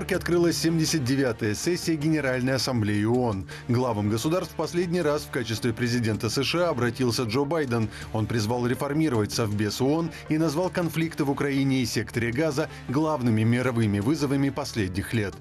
Нью-Йорке открылась 79-я сессия Генеральной Ассамблеи ООН. Главам государств в последний раз в качестве президента США обратился Джо Байден. Он призвал реформировать Совбез ООН и назвал конфликты в Украине и секторе Газа главными мировыми вызовами последних лет.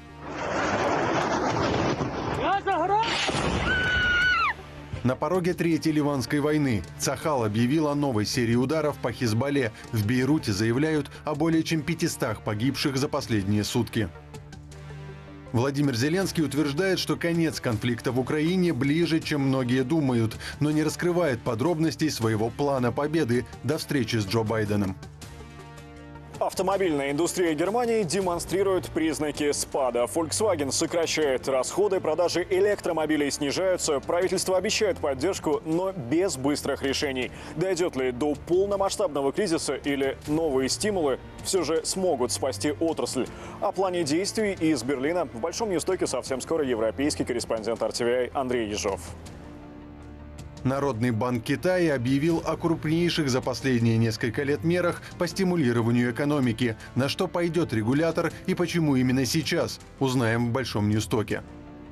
На пороге Третьей Ливанской войны Цахал объявил о новой серии ударов по Хизбалле. В Бейруте заявляют о более чем 500 погибших за последние сутки. Владимир Зеленский утверждает, что конец конфликта в Украине ближе, чем многие думают, но не раскрывает подробностей своего плана победы до встречи с Джо Байденом. Автомобильная индустрия Германии демонстрирует признаки спада. Volkswagen сокращает расходы, продажи электромобилей снижаются. Правительство обещает поддержку, но без быстрых решений. Дойдет ли до полномасштабного кризиса или новые стимулы все же смогут спасти отрасль? О плане действий из Берлина в Большом Ньюстоке совсем скоро европейский корреспондент RTVI Андрей Ежов. Народный банк Китая объявил о крупнейших за последние несколько лет мерах по стимулированию экономики. На что пойдет регулятор и почему именно сейчас, узнаем в Большом Ньюстоке.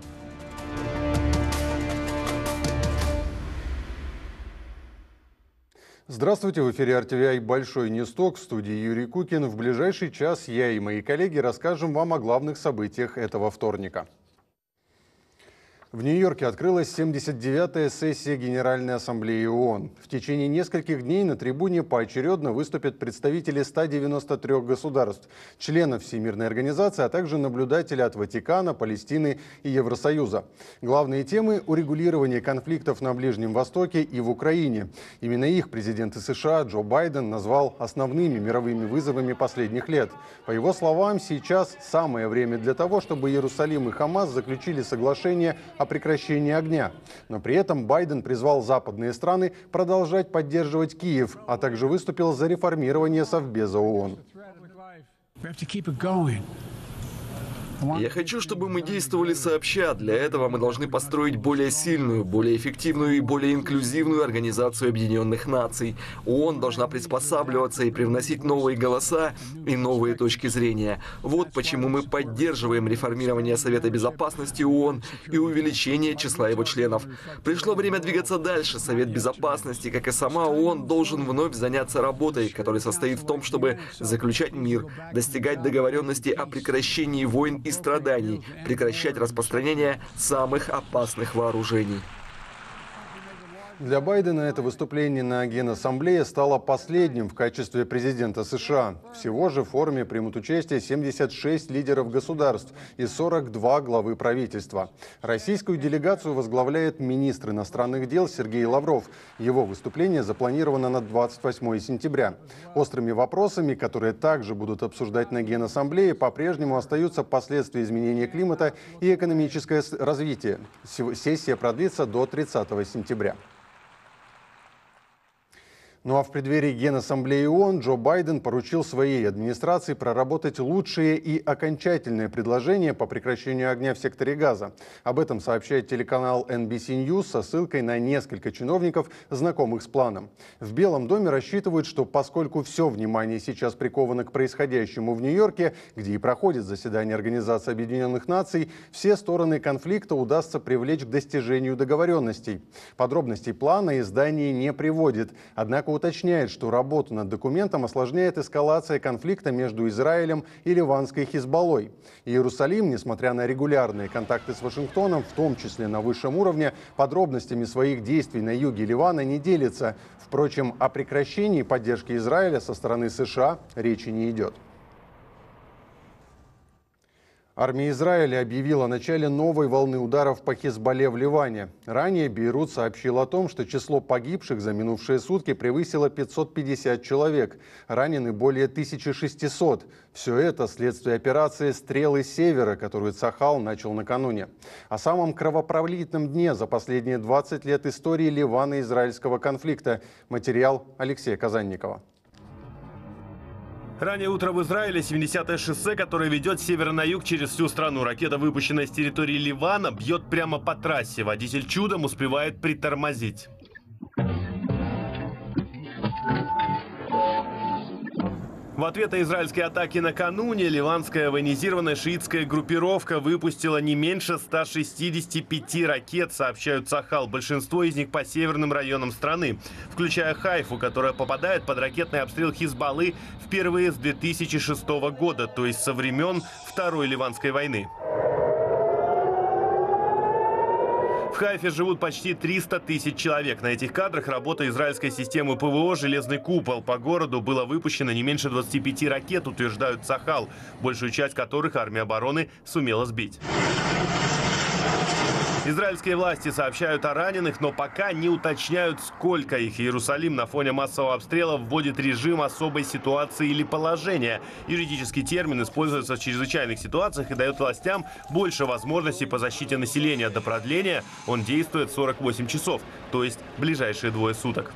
Здравствуйте, в эфире RTVI Большой Ньюсток, в студии Юрий Кукин. В ближайший час я и мои коллеги расскажем вам о главных событиях этого вторника. В Нью-Йорке открылась 79-я сессия Генеральной Ассамблеи ООН. В течение нескольких дней на трибуне поочередно выступят представители 193 государств, членов Всемирной организации, а также наблюдатели от Ватикана, Палестины и Евросоюза. Главные темы – урегулирование конфликтов на Ближнем Востоке и в Украине. Именно их президент США Джо Байден назвал основными мировыми вызовами последних лет. По его словам, сейчас самое время для того, чтобы Иерусалим и Хамас заключили соглашение о прекращении огня. Но при этом Байден призвал западные страны продолжать поддерживать Киев, а также выступил за реформирование Совбеза ООН. Я хочу, чтобы мы действовали сообща. Для этого мы должны построить более сильную, более эффективную и более инклюзивную Организацию Объединенных Наций. ООН должна приспосабливаться и привносить новые голоса и новые точки зрения. Вот почему мы поддерживаем реформирование Совета Безопасности ООН и увеличение числа его членов. Пришло время двигаться дальше. Совет Безопасности, как и сама ООН, должен вновь заняться работой, которая состоит в том, чтобы заключать мир, достигать договоренности о прекращении войн и страданий, прекращать распространение самых опасных вооружений. Для Байдена это выступление на Генассамблее стало последним в качестве президента США. Всего же в форуме примут участие 76 лидеров государств и 42 главы правительства. Российскую делегацию возглавляет министр иностранных дел Сергей Лавров. Его выступление запланировано на 28 сентября. Острыми вопросами, которые также будут обсуждать на Генассамблее, по-прежнему остаются последствия изменения климата и экономическое развитие. Сессия продлится до 30 сентября. Ну а в преддверии Генассамблеи ООН Джо Байден поручил своей администрации проработать лучшие и окончательные предложения по прекращению огня в секторе Газа. Об этом сообщает телеканал NBC News со ссылкой на несколько чиновников, знакомых с планом. В Белом доме рассчитывают, что поскольку все внимание сейчас приковано к происходящему в Нью-Йорке, где и проходит заседание Организации Объединенных Наций, все стороны конфликта удастся привлечь к достижению договоренностей. Подробностей плана издание не приводит, однако уточняет, что работу над документом осложняет эскалация конфликта между Израилем и ливанской Хизбаллой. Иерусалим, несмотря на регулярные контакты с Вашингтоном, в том числе на высшем уровне, подробностями своих действий на юге Ливана не делится. Впрочем, о прекращении поддержки Израиля со стороны США речи не идет. Армия Израиля объявила о начале новой волны ударов по Хизбалле в Ливане. Ранее Бейрут сообщил о том, что число погибших за минувшие сутки превысило 550 человек. Ранены более 1600. Все это следствие операции «Стрелы Севера», которую Цахал начал накануне. О самом кровопролитном дне за последние 20 лет истории Ливано-израильского конфликта. Материал Алексея Казанникова. Ранее утром в Израиле 70-е шоссе, которое ведет с севера на юг через всю страну. Ракета, выпущенная с территории Ливана, бьет прямо по трассе. Водитель чудом успевает притормозить. В ответ на израильские атаки накануне ливанская военизированная шиитская группировка выпустила не меньше 165 ракет, сообщают Цахал. Большинство из них по северным районам страны, включая Хайфу, которая попадает под ракетный обстрел Хизбаллы впервые с 2006 года, то есть со времен Второй Ливанской войны. В Хайфе живут почти 300 тысяч человек. На этих кадрах работа израильской системы ПВО «Железный купол». По городу было выпущено не меньше 25 ракет, утверждают Цахал, большую часть которых армия обороны сумела сбить. Израильские власти сообщают о раненых, но пока не уточняют, сколько их. Иерусалим на фоне массового обстрела вводит режим особой ситуации или положения. Юридический термин используется в чрезвычайных ситуациях и дает властям больше возможностей по защите населения. До продления он действует 48 часов, то есть ближайшие 2 суток.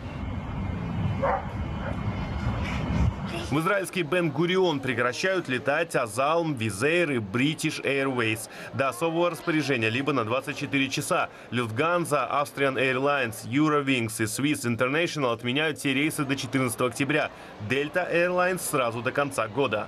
В израильский Бен-Гурион прекращают летать Азалм, Визейр и British Airways до особого распоряжения, либо на 24 часа. Люфтганза, Austrian Airlines, Eurowings и Swiss International отменяют все рейсы до 14 октября. Delta Airlines сразу до конца года.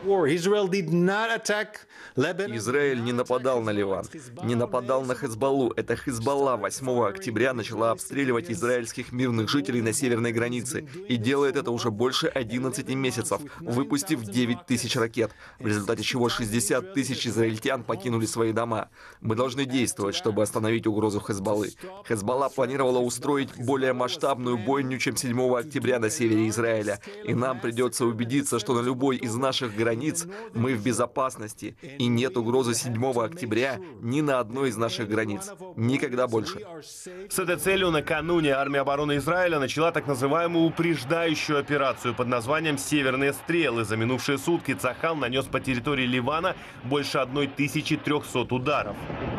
Израиль не нападал на Ливан, не нападал на Хезболлу. Это Хезболла 8 октября начала обстреливать израильских мирных жителей на северной границе. И делает это уже больше 11 месяцев, выпустив 9 тысяч ракет, в результате чего 60 тысяч израильтян покинули свои дома. Мы должны действовать, чтобы остановить угрозу Хезболлы. Хезболла планировала устроить более масштабную бойню, чем 7 октября на севере Израиля. И нам придется убедиться, что на любой из наших границ мы в безопасности. И нет угрозы 7 октября ни на одной из наших границ. Никогда больше. С этой целью накануне армия обороны Израиля начала так называемую упреждающую операцию под названием «Северные стрелы». За минувшие сутки Цахал нанес по территории Ливана больше 1300 ударов.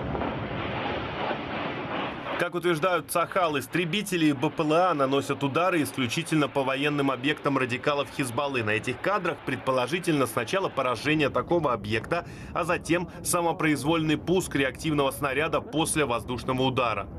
Как утверждают Цахал, истребители и БПЛА наносят удары исключительно по военным объектам радикалов Хизбаллы. На этих кадрах предположительно сначала поражение такого объекта, а затем самопроизвольный пуск реактивного снаряда после воздушного удара.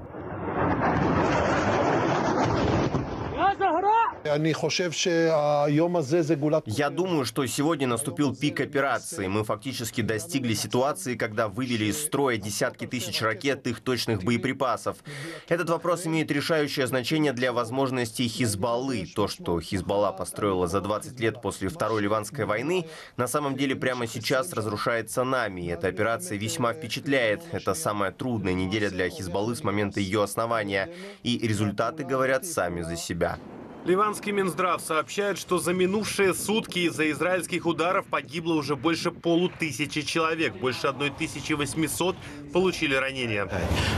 Я думаю, что сегодня наступил пик операции. Мы фактически достигли ситуации, когда вывели из строя десятки тысяч ракет и их точных боеприпасов. Этот вопрос имеет решающее значение для возможностей Хизбаллы. То, что Хизбалла построила за 20 лет после Второй Ливанской войны, на самом деле прямо сейчас разрушается нами. И эта операция весьма впечатляет. Это самая трудная неделя для Хизбаллы с момента ее основания. И результаты говорят сами за себя. Ливанский Минздрав сообщает, что за минувшие сутки из-за израильских ударов погибло уже больше 500 человек. Больше 1800 получили ранения.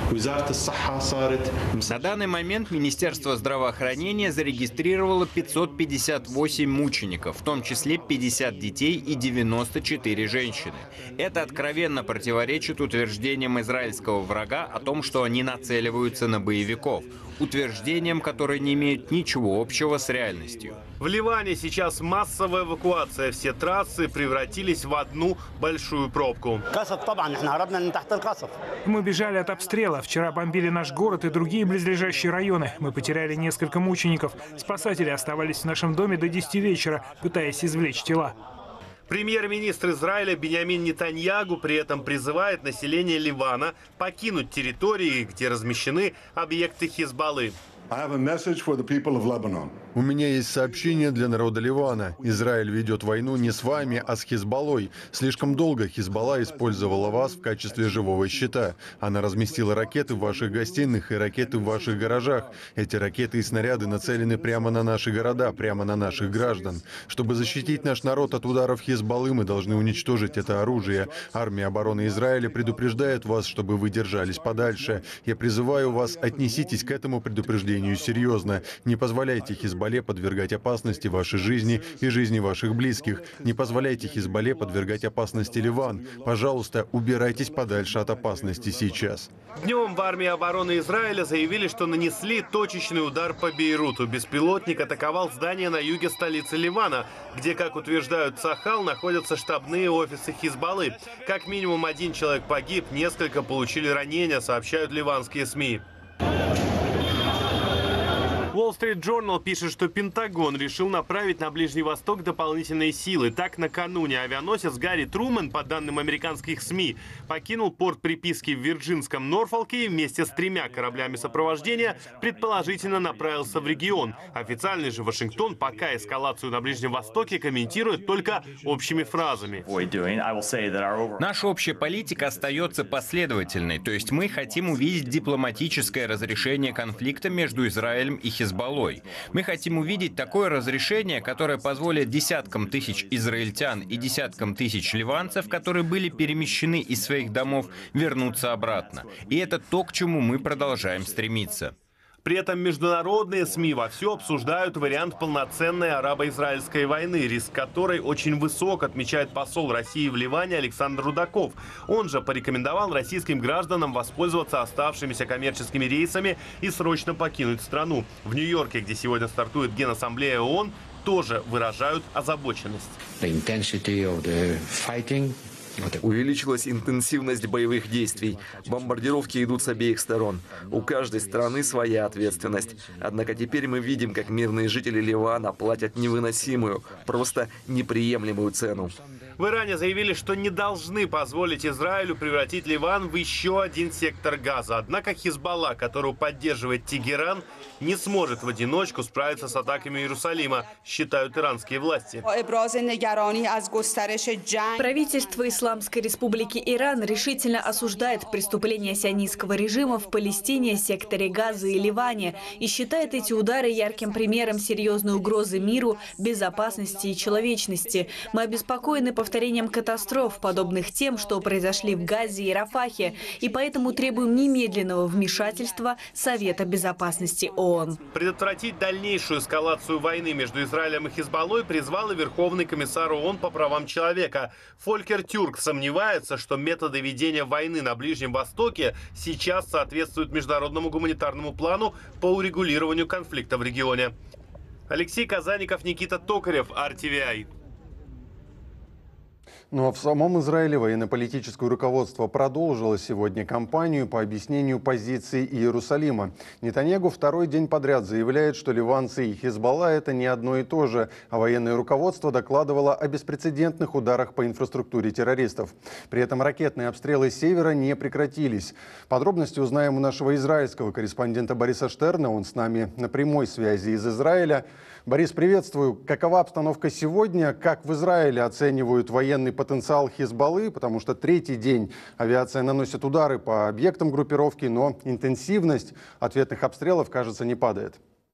На данный момент Министерство здравоохранения зарегистрировало 558 мучеников, в том числе 50 детей и 94 женщины. Это откровенно противоречит утверждениям израильского врага о том, что они нацеливаются на боевиков. Утверждениям, которые не имеют ничего общего с реальностью. В Ливане сейчас массовая эвакуация. Все трассы превратились в одну большую пробку. Мы бежали от обстрела. Вчера бомбили наш город и другие близлежащие районы. Мы потеряли несколько мучеников. Спасатели оставались в нашем доме до 10 вечера, пытаясь извлечь тела. Премьер-министр Израиля Биньямин Нетаньягу при этом призывает население Ливана покинуть территории, где размещены объекты Хизбаллы. У меня есть сообщение для народа Ливана. Израиль ведет войну не с вами, а с Хизбаллой. Слишком долго Хизбалла использовала вас в качестве живого щита. Она разместила ракеты в ваших гостиных и ракеты в ваших гаражах. Эти ракеты и снаряды нацелены прямо на наши города, прямо на наших граждан. Чтобы защитить наш народ от ударов Хизбаллы, мы должны уничтожить это оружие. Армия обороны Израиля предупреждает вас, чтобы вы держались подальше. Я призываю вас, отнеситесь к этому предупреждению серьезно. Не позволяйте Хизбалле подвергать опасности вашей жизни и жизни ваших близких. Не позволяйте Хизбалле подвергать опасности Ливан. Пожалуйста, убирайтесь подальше от опасности сейчас. Днем в армии обороны Израиля заявили, что нанесли точечный удар по Бейруту. Беспилотник атаковал здание на юге столицы Ливана, где, как утверждают Цахал, находятся штабные офисы Хизбаллы. Как минимум 1 человек погиб, несколько получили ранения, сообщают ливанские СМИ. Wall Street Journal пишет, что Пентагон решил направить на Ближний Восток дополнительные силы. Так, накануне авианосец Гарри Трумэн, по данным американских СМИ, покинул порт приписки в Вирджинском Норфолке и вместе с 3 кораблями сопровождения предположительно направился в регион. Официальный же Вашингтон пока эскалацию на Ближнем Востоке комментирует только общими фразами. Наша общая политика остается последовательной, то есть мы хотим увидеть дипломатическое разрешение конфликта между Израилем и Хизбаллой. Мы хотим увидеть такое разрешение, которое позволит десяткам тысяч израильтян и десяткам тысяч ливанцев, которые были перемещены из своих домов, вернуться обратно. И это то, к чему мы продолжаем стремиться. При этом международные СМИ вовсю обсуждают вариант полноценной арабо-израильской войны, риск которой очень высок, отмечает посол России в Ливане Александр Рудаков. Он же порекомендовал российским гражданам воспользоваться оставшимися коммерческими рейсами и срочно покинуть страну. В Нью-Йорке, где сегодня стартует Генассамблея ООН, тоже выражают озабоченность. Увеличилась интенсивность боевых действий. Бомбардировки идут с обеих сторон. У каждой страны своя ответственность. Однако теперь мы видим, как мирные жители Ливана платят невыносимую, просто неприемлемую цену. В Иране заявили, что не должны позволить Израилю превратить Ливан в еще один сектор Газа. Однако Хизбалла, которую поддерживает Тегеран, не сможет в одиночку справиться с атаками Иерусалима, считают иранские власти. Правительство Исламской Республики Иран решительно осуждает преступления сионистского режима в Палестине, секторе Газа и Ливане и считает эти удары ярким примером серьезной угрозы миру, безопасности и человечности. Мы обеспокоены повторением катастроф, подобных тем, что произошли в Газе и Рафахе, и поэтому требуем немедленного вмешательства Совета Безопасности ООН. Предотвратить дальнейшую эскалацию войны между Израилем и Хизбаллой призвал и Верховный комиссар ООН по правам человека. Фолькер Тюрк сомневается, что методы ведения войны на Ближнем Востоке сейчас соответствуют международному гуманитарному плану по урегулированию конфликта в регионе. Алексей Казанников, Никита Токарев, RTVI. Ну а в самом Израиле военно-политическое руководство продолжило сегодня кампанию по объяснению позиции Иерусалима. Нетаньяху второй день подряд заявляет, что ливанцы и Хизбалла – это не одно и то же, а военное руководство докладывало о беспрецедентных ударах по инфраструктуре террористов. При этом ракетные обстрелы с севера не прекратились. Подробности узнаем у нашего израильского корреспондента Бориса Штерна. Он с нами на прямой связи из Израиля. Борис, приветствую. Какова обстановка сегодня? Как в Израиле оценивают военный потенциал Хизбаллы? Потому что третий день авиация наносит удары по объектам группировки, но интенсивность ответных обстрелов, кажется, не падает.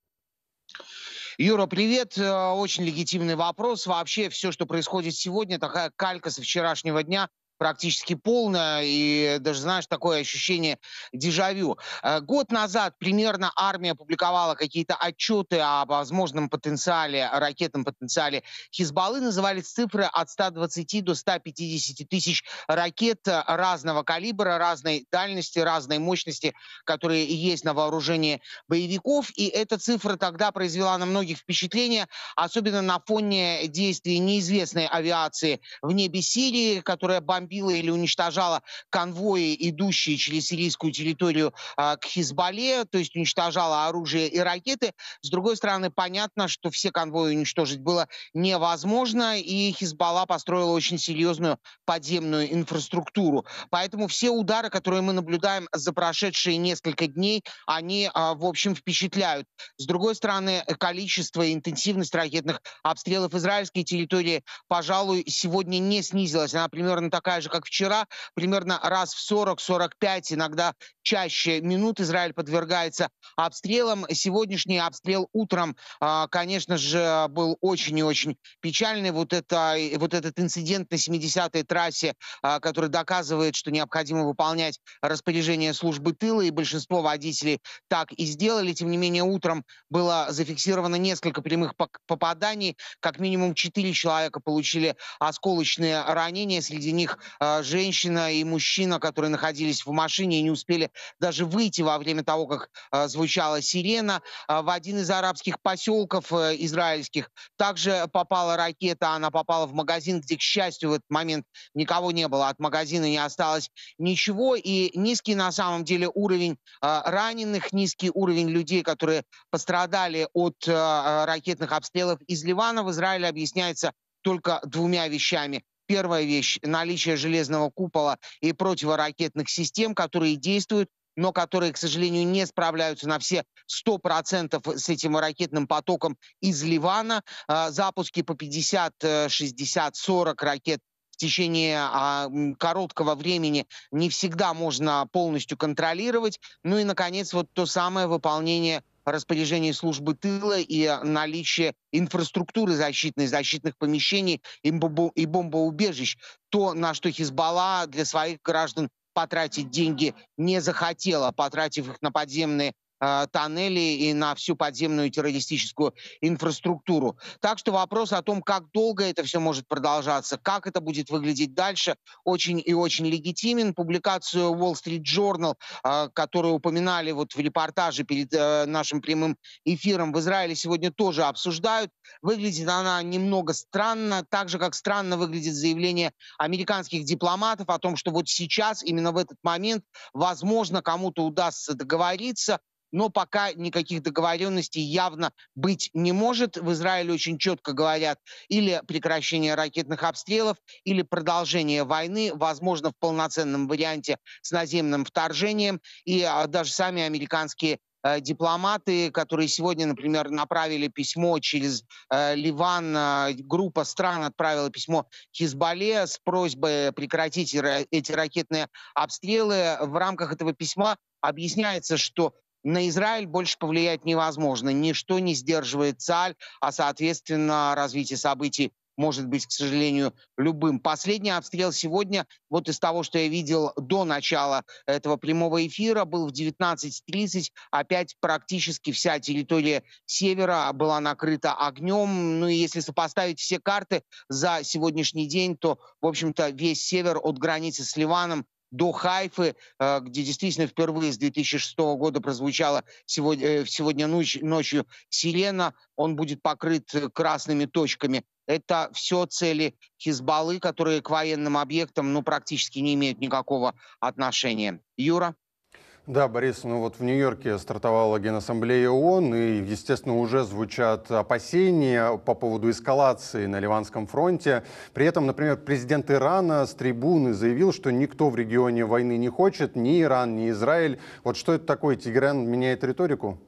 Юра, привет. Очень легитимный вопрос. Вообще все, что происходит сегодня, такая калька со вчерашнего дня. Практически полная, и даже, знаешь, такое ощущение дежавю. Год назад примерно армия публиковала какие-то отчеты о возможном потенциале, ракетном потенциале Хизбаллы. Назывались цифры от 120 до 150 тысяч ракет разного калибра, разной дальности, разной мощности, которые есть на вооружении боевиков. И эта цифра тогда произвела на многих впечатление, особенно на фоне действий неизвестной авиации в небе Сирии, которая бомбила или уничтожала конвои, идущие через сирийскую территорию к Хизбалле, то есть уничтожала оружие и ракеты. С другой стороны, понятно, что все конвои уничтожить было невозможно, и Хизбалла построила очень серьезную подземную инфраструктуру. Поэтому все удары, которые мы наблюдаем за прошедшие несколько дней, они, в общем, впечатляют. С другой стороны, количество и интенсивность ракетных обстрелов израильской территории, пожалуй, сегодня не снизилась. Она примерно такая же, как вчера. Примерно раз в 40-45, иногда чаще минут Израиль подвергается обстрелам. Сегодняшний обстрел утром, конечно же, был очень и очень печальный. Вот этот инцидент на 70-й трассе, который доказывает, что необходимо выполнять распоряжение службы тыла, и большинство водителей так и сделали. Тем не менее, утром было зафиксировано несколько прямых попаданий. Как минимум 4 человека получили осколочные ранения. Среди них женщина и мужчина, которые находились в машине и не успели даже выйти во время того, как звучала сирена. В один из арабских поселков израильских также попала ракета, она попала в магазин, где, к счастью, в этот момент никого не было, от магазина не осталось ничего. И низкий на самом деле уровень раненых, низкий уровень людей, которые пострадали от ракетных обстрелов из Ливана в Израиле объясняется только двумя вещами. Первая вещь – наличие железного купола и противоракетных систем, которые действуют, но которые, к сожалению, не справляются на все 100% с этим ракетным потоком из Ливана. Запуски по 50, 60, 40 ракет в течение короткого времени не всегда можно полностью контролировать. Ну и, наконец, вот то самое выполнение распоряжений службы тыла и наличие инфраструктуры защитных помещений и бомбоубежищ. То, на что Хизбалла для своих граждан потратить деньги не захотела, потратив их на подземные тоннели и на всю подземную террористическую инфраструктуру. Так что вопрос о том, как долго это все может продолжаться, как это будет выглядеть дальше, очень и очень легитимен. Публикацию Wall Street Journal, которую упоминали вот в репортаже перед нашим прямым эфиром, в Израиле сегодня тоже обсуждают. Выглядит она немного странно, так же, как странно выглядит заявление американских дипломатов о том, что вот сейчас, именно в этот момент, возможно, кому-то удастся договориться, но пока никаких договоренностей явно быть не может. В Израиле очень четко говорят: или прекращение ракетных обстрелов, или продолжение войны, возможно, в полноценном варианте с наземным вторжением. И даже сами американские дипломаты, которые сегодня, например, направили письмо через Ливан, группа стран отправила письмо Хизбалле с просьбой прекратить эти ракетные обстрелы. В рамках этого письма объясняется, что на Израиль больше повлиять невозможно. Ничто не сдерживает Цааль, а, соответственно, развитие событий может быть, к сожалению, любым. Последний обстрел сегодня, вот из того, что я видел до начала этого прямого эфира, был в 19:30. Опять практически вся территория севера была накрыта огнем. Ну и если сопоставить все карты за сегодняшний день, то, в общем-то, весь север от границы с Ливаном до Хайфы, где действительно впервые с 2006 года прозвучала сегодня ночью сирена, он будет покрыт красными точками. Это все цели Хизбаллы, которые к военным объектам практически не имеют никакого отношения. Юра? Да, Борис, вот в Нью-Йорке стартовала Генассамблея ООН, и, естественно, уже звучат опасения по поводу эскалации на Ливанском фронте. При этом, например, президент Ирана с трибуны заявил, что никто в регионе войны не хочет, ни Иран, ни Израиль. Вот что это такое? Тегеран меняет риторику?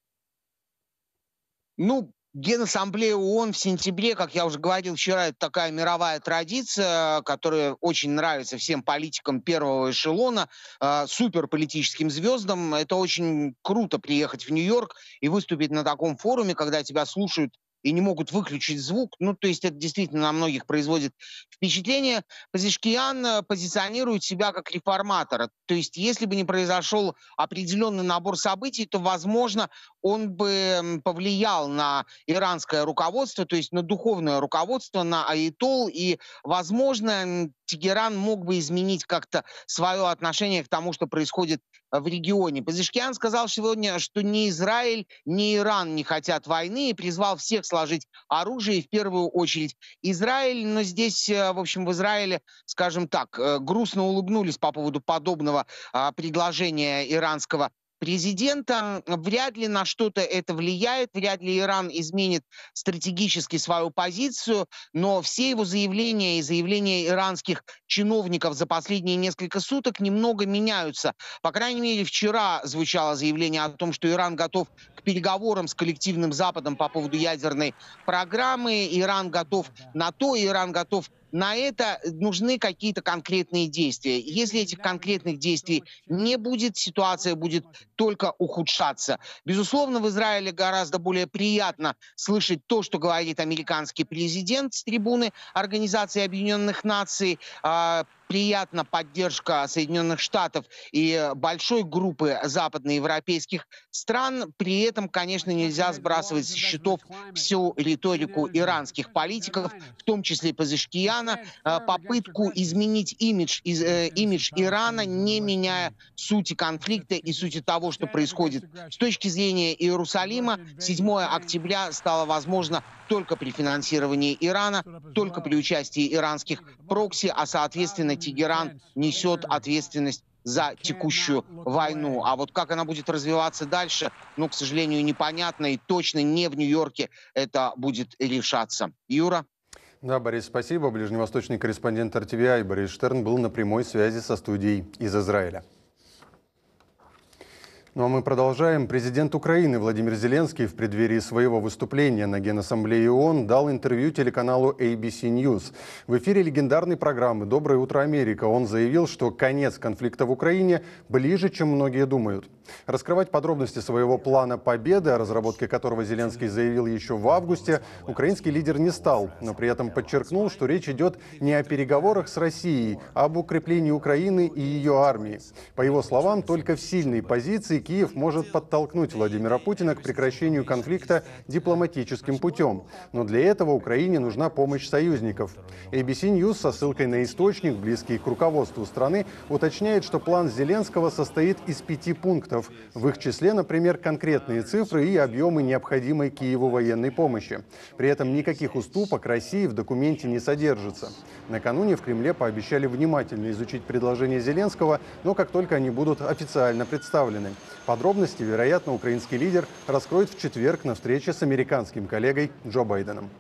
Генассамблея ООН в сентябре, как я уже говорил вчера, это такая мировая традиция, которая очень нравится всем политикам первого эшелона, суперполитическим звездам. Это очень круто приехать в Нью-Йорк и выступить на таком форуме, когда тебя слушают и не могут выключить звук. То есть это действительно на многих производит впечатление. Пезешкиян позиционирует себя как реформатора. То есть если бы не произошел определенный набор событий, то, возможно, он бы повлиял на иранское руководство, то есть на духовное руководство, на аятол, и, возможно, Тегеран мог бы изменить как-то свое отношение к тому, что происходит в регионе. Пезешкиян сказал сегодня, что ни Израиль, ни Иран не хотят войны, и призвал всех сложить оружие, и в первую очередь Израиль. Но здесь, в общем, в Израиле, скажем так, грустно улыбнулись по поводу подобного предложения иранского президента. Вряд ли на что-то это влияет, вряд ли Иран изменит стратегически свою позицию, но все его заявления и заявления иранских чиновников за последние несколько суток немного меняются. По крайней мере, вчера звучало заявление о том, что Иран готов к переговорам с коллективным Западом по поводу ядерной программы, Иран готов на то, Иран готов на это. Нужны какие-то конкретные действия. Если этих конкретных действий не будет, ситуация будет только ухудшаться. Безусловно, в Израиле гораздо более приятно слышать то, что говорит американский президент с трибуны Организации Объединенных Наций. приятна поддержка Соединенных Штатов и большой группы западноевропейских стран. При этом, конечно, нельзя сбрасывать со счетов всю риторику иранских политиков, в том числе Пезешкияна, попытку изменить имидж Ирана, не меняя сути конфликта и сути того, что происходит. С точки зрения Иерусалима, 7 октября стало возможно только при финансировании Ирана, только при участии иранских прокси, а, соответственно, Тегеран несет ответственность за текущую войну. А вот как она будет развиваться дальше, к сожалению, непонятно. И точно не в Нью-Йорке это будет решаться. Юра? Да, Борис, спасибо. Ближневосточный корреспондент RTVI Борис Штерн был на прямой связи со студией из Израиля. Ну а мы продолжаем. Президент Украины Владимир Зеленский в преддверии своего выступления на Генассамблее ООН дал интервью телеканалу ABC News. В эфире легендарной программы «Доброе утро, Америка» он заявил, что конец конфликта в Украине ближе, чем многие думают. Раскрывать подробности своего плана победы, о разработке которого Зеленский заявил еще в августе, украинский лидер не стал, но при этом подчеркнул, что речь идет не о переговорах с Россией, а об укреплении Украины и ее армии. По его словам, только в сильной позиции Киев может подтолкнуть Владимира Путина к прекращению конфликта дипломатическим путем. Но для этого Украине нужна помощь союзников. ABC News со ссылкой на источник, близкий к руководству страны, уточняет, что план Зеленского состоит из 5 пунктов. В их числе, например, конкретные цифры и объемы необходимой Киеву военной помощи. При этом никаких уступок России в документе не содержится. Накануне в Кремле пообещали внимательно изучить предложения Зеленского, но как только они будут официально представлены. Подробности, вероятно, украинский лидер раскроет в четверг на встрече с американским коллегой Джо Байденом.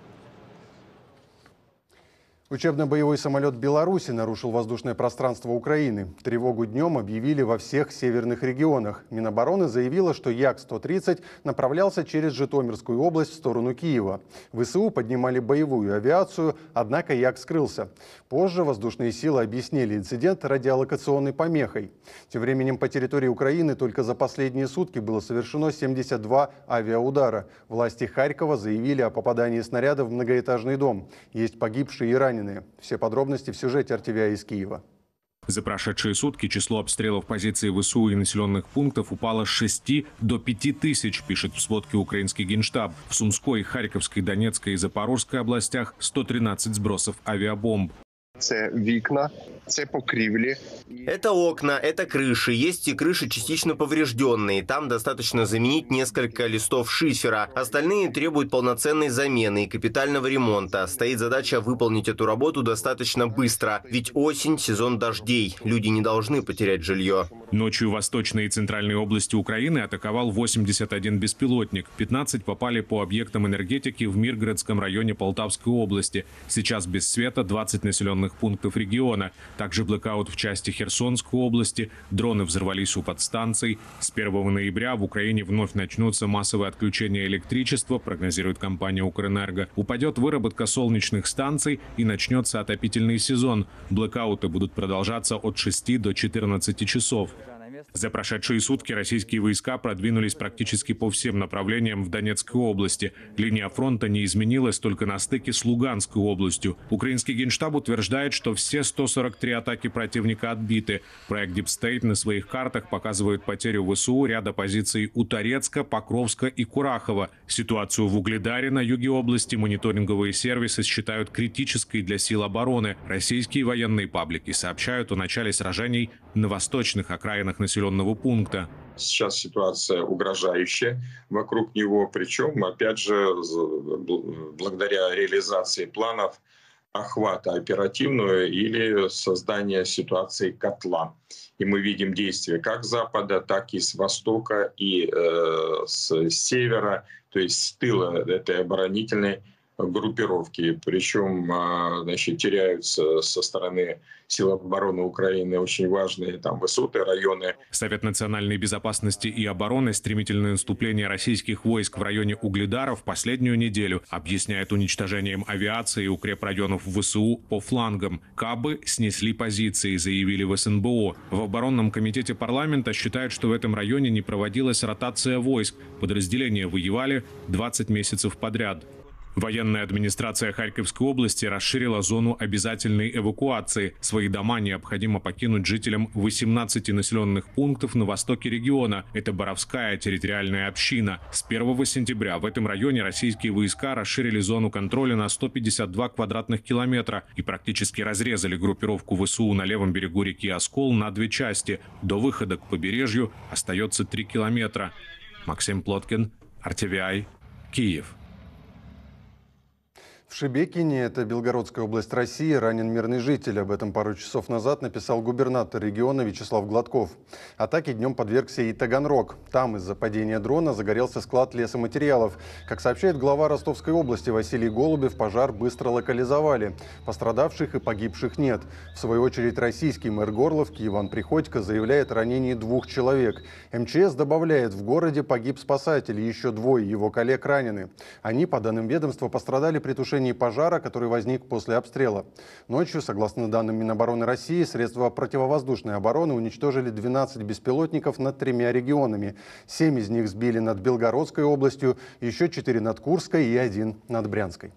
Учебно-боевой самолет Беларуси нарушил воздушное пространство Украины. Тревогу днем объявили во всех северных регионах. Минобороны заявила, что Як-130 направлялся через Житомирскую область в сторону Киева. ВСУ поднимали боевую авиацию, однако Як скрылся. Позже воздушные силы объяснили инцидент радиолокационной помехой. Тем временем по территории Украины только за последние сутки было совершено 72 авиаудара. Власти Харькова заявили о попадании снаряда в многоэтажный дом. Есть погибшие и раненые. Все подробности в сюжете RTVI из Киева. За прошедшие сутки число обстрелов позиций ВСУ и населенных пунктов упало с 6 до 5 тысяч, пишет в сводке украинский Генштаб. В Сумской, Харьковской, Донецкой и Запорожской областях 113 сбросов авиабомб. Это вікна, это покрівлі. Это окна, это крыши. Есть и крыши частично поврежденные. Там достаточно заменить несколько листов шифера. Остальные требуют полноценной замены и капитального ремонта. Стоит задача выполнить эту работу достаточно быстро. Ведь осень, сезон дождей. Люди не должны потерять жилье. Ночью в восточной и центральной области Украины атаковал 81 беспилотник. 15 попали по объектам энергетики в Миргородском районе Полтавской области. Сейчас без света 20 населенных пунктов региона. Также блэкаут в части Херсонской области. Дроны взорвались у подстанций. С 1 ноября в Украине вновь начнутся массовые отключения электричества, прогнозирует компания «Укрэнерго». Упадет выработка солнечных станций и начнется отопительный сезон. Блэкауты будут продолжаться от 6 до 14 часов. За прошедшие сутки российские войска продвинулись практически по всем направлениям в Донецкой области. Линия фронта не изменилась только на стыке с Луганской областью. Украинский Генштаб утверждает, что все 143 атаки противника отбиты. Проект Deep State на своих картах показывает потерю ВСУ ряда позиций у Торецка, Покровска и Курахова. Ситуацию в Угледаре на юге области мониторинговые сервисы считают критической для сил обороны. Российские военные паблики сообщают о начале сражений на восточных окраинах населенного пункта. Сейчас ситуация угрожающая вокруг него, причем, опять же, благодаря реализации планов охвата оперативного или создания ситуации котла. И мы видим действия как с запада, так и с востока, и с севера, то есть с тыла этой оборонительной группировки. Причем, теряются со стороны сил обороны Украины очень важные высоты, районы. Совет национальной безопасности и обороны стремительное наступление российских войск в районе Угледара в последнюю неделю объясняет уничтожением авиации и укрепрайонов ВСУ по флангам. Кабы снесли позиции, заявили в СНБО. В оборонном комитете парламента считают, что в этом районе не проводилась ротация войск. Подразделения воевали 20 месяцев подряд. Военная администрация Харьковской области расширила зону обязательной эвакуации. Свои дома необходимо покинуть жителям 18 населенных пунктов на востоке региона. Это Боровская территориальная община. С 1 сентября в этом районе российские войска расширили зону контроля на 152 квадратных километра и практически разрезали группировку ВСУ на левом берегу реки Оскол на 2 части. До выхода к побережью остается 3 километра. Максим Плоткин, RTVI, Киев. В Шебекине, это Белгородская область России, ранен мирный житель. Об этом пару часов назад написал губернатор региона Вячеслав Гладков. Атаке днем подвергся и Таганрог. Там из-за падения дрона загорелся склад лесоматериалов. Как сообщает глава Ростовской области Василий Голубев, пожар быстро локализовали. Пострадавших и погибших нет. В свою очередь российский мэр Горловки Иван Приходько заявляет о ранении 2 человек. МЧС добавляет, в городе погиб спасатель, еще 2 его коллег ранены. Они, по данным ведомства, пострадали при тушении пожара, который возник после обстрела. Ночью, согласно данным Минобороны России, средства противовоздушной обороны уничтожили 12 беспилотников над 3 регионами. 7 из них сбили над Белгородской областью, еще 4 над Курской и 1 над Брянской.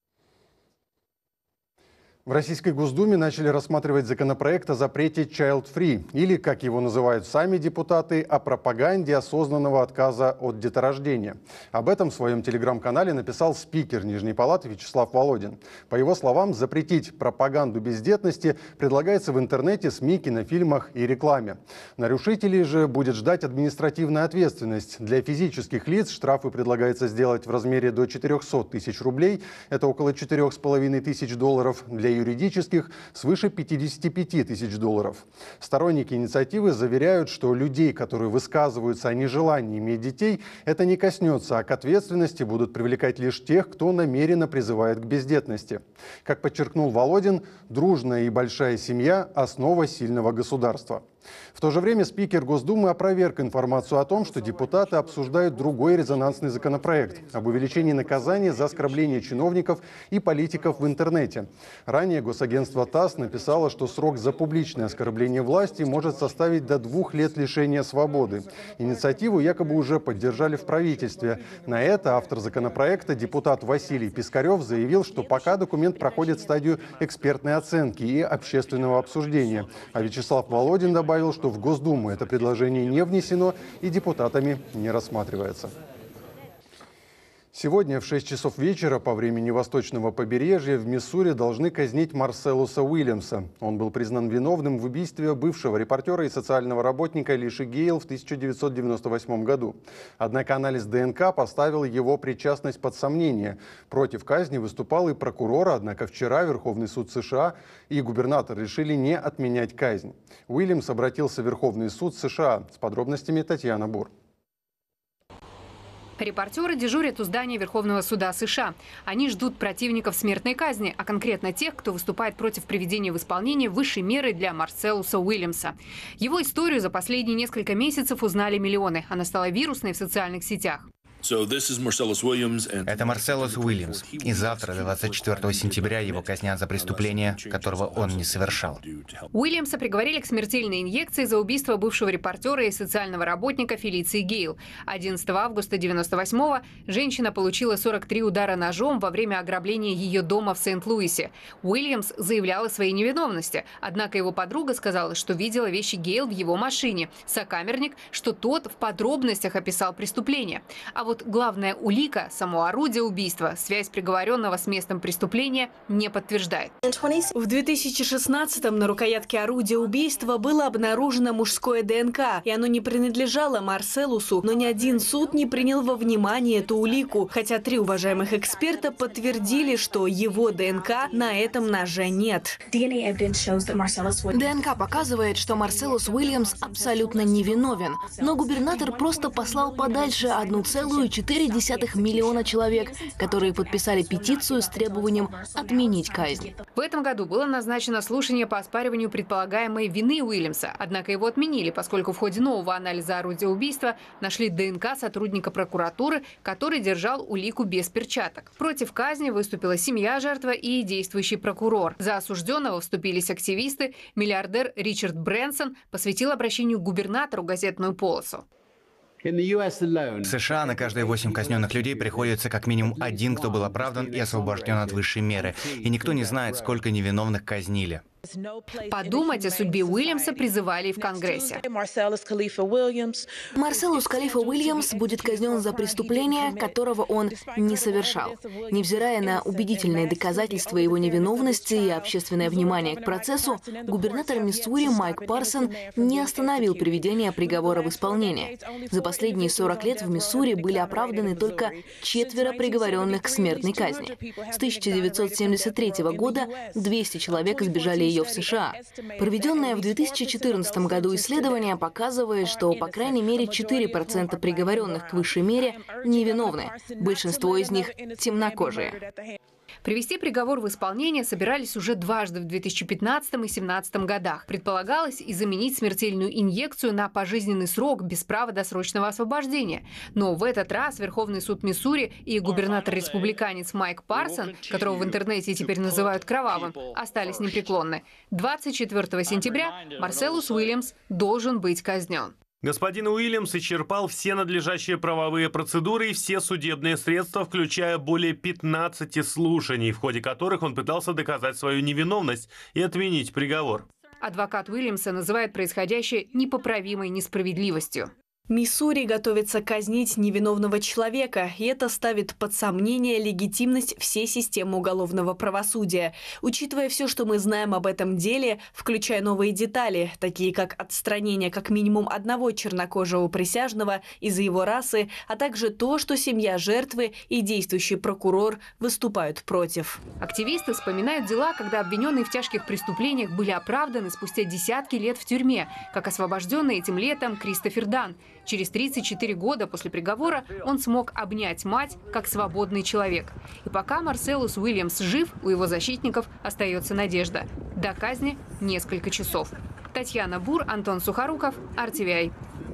В Российской Госдуме начали рассматривать законопроект о запрете child-free, или, как его называют сами депутаты, о пропаганде осознанного отказа от деторождения. Об этом в своем телеграм-канале написал спикер Нижней палаты Вячеслав Володин. По его словам, запретить пропаганду бездетности предлагается в интернете, СМИ, кинофильмах и рекламе. Нарушителей же будет ждать административная ответственность. Для физических лиц штрафы предлагается сделать в размере до 400 тысяч рублей, это около 4,5 тысяч долларов, для юридических свыше 55 тысяч долларов. Сторонники инициативы заверяют, что людей, которые высказываются о нежелании иметь детей, это не коснется, а к ответственности будут привлекать лишь тех, кто намеренно призывает к бездетности. Как подчеркнул Володин, дружная и большая семья – основа сильного государства. В то же время спикер Госдумы опроверг информацию о том, что депутаты обсуждают другой резонансный законопроект об увеличении наказания за оскорбление чиновников и политиков в интернете. Ранее госагентство ТАСС написало, что срок за публичное оскорбление власти может составить до 2 лет лишения свободы. Инициативу якобы уже поддержали в правительстве. На это автор законопроекта, депутат Василий Пискарев, заявил, что пока документ проходит стадию экспертной оценки и общественного обсуждения. А Вячеслав Володин добавил, что в Госдуму это предложение не внесено и депутатами не рассматривается. Сегодня в 6 часов вечера по времени восточного побережья в Миссури должны казнить Марселуса Уильямса. Он был признан виновным в убийстве бывшего репортера и социального работника Лиши Гейл в 1998 году. Однако анализ ДНК поставил его причастность под сомнение. Против казни выступал и прокурор, однако вчера Верховный суд США и губернатор решили не отменять казнь. Уильямс обратился в Верховный суд США. С подробностями Татьяна Бур. Репортеры дежурят у здания Верховного суда США. Они ждут противников смертной казни, а конкретно тех, кто выступает против приведения в исполнение высшей меры для Марселуса Уильямса. Его историю за последние несколько месяцев узнали миллионы. Она стала вирусной в социальных сетях. Это Марселус Уильямс. И завтра, 24 сентября, его казнят за преступление, которого он не совершал. Уильямса приговорили к смертельной инъекции за убийство бывшего репортера и социального работника Фелиции Гейл. 11 августа 1998-го женщина получила 43 удара ножом во время ограбления ее дома в Сент-Луисе. Уильямс заявлял о своей невиновности. Однако его подруга сказала, что видела вещи Гейл в его машине. Сокамерник, что тот в подробностях описал преступление. А вот главная улика, само орудие убийства, связь приговоренного с местом преступления не подтверждает. В 2016-м на рукоятке орудия убийства было обнаружено мужское ДНК, и оно не принадлежало Марселусу, но ни один суд не принял во внимание эту улику, хотя 3 уважаемых эксперта подтвердили, что его ДНК на этом ноже нет. ДНК показывает, что Марселус Уильямс абсолютно невиновен, но губернатор просто послал подальше 1,4 миллиона человек, которые подписали петицию с требованием отменить казнь. В этом году было назначено слушание по оспариванию предполагаемой вины Уильямса. Однако его отменили, поскольку в ходе нового анализа орудия убийства нашли ДНК сотрудника прокуратуры, который держал улику без перчаток. Против казни выступила семья жертвы и действующий прокурор. За осужденного вступились активисты. Миллиардер Ричард Брэнсон посвятил обращению к губернатору газетную полосу. В США на каждые 8 казненных людей приходится как минимум один, кто был оправдан и освобожден от высшей меры. И никто не знает, сколько невиновных казнили. Подумать о судьбе Уильямса призывали и в Конгрессе. Марселус Калифа Уильямс будет казнен за преступление, которого он не совершал. Невзирая на убедительные доказательства его невиновности и общественное внимание к процессу, губернатор Миссури Майк Парсон не остановил приведение приговора в исполнение. За последние 40 лет в Миссури были оправданы только 4 приговоренных к смертной казни. С 1973 года 200 человек избежали ее в США. Проведенное в 2014 году исследование показывает, что по крайней мере 4% приговоренных к высшей мере невиновны. Большинство из них темнокожие. Привести приговор в исполнение собирались уже дважды в 2015 и 2017 годах. Предполагалось и заменить смертельную инъекцию на пожизненный срок без права досрочного освобождения. Но в этот раз Верховный суд Миссури и губернатор-республиканец Майк Парсон, которого в интернете теперь называют кровавым, остались непреклонны. 24 сентября Марселус Уильямс должен быть казнен. Господин Уильямс исчерпал все надлежащие правовые процедуры и все судебные средства, включая более 15 слушаний, в ходе которых он пытался доказать свою невиновность и отменить приговор. Адвокат Уильямса называет происходящее непоправимой несправедливостью. Миссури готовится казнить невиновного человека, и это ставит под сомнение легитимность всей системы уголовного правосудия. Учитывая все, что мы знаем об этом деле, включая новые детали, такие как отстранение как минимум одного чернокожего присяжного из-за его расы, а также то, что семья жертвы и действующий прокурор выступают против. Активисты вспоминают дела, когда обвиненные в тяжких преступлениях были оправданы спустя десятки лет в тюрьме, как освобожденный этим летом Кристофер Дан. Через 34 года после приговора он смог обнять мать как свободный человек. И пока Марселус Уильямс жив, у его защитников остается надежда. До казни несколько часов. Татьяна Бур, Антон Сухоруков, RTVI.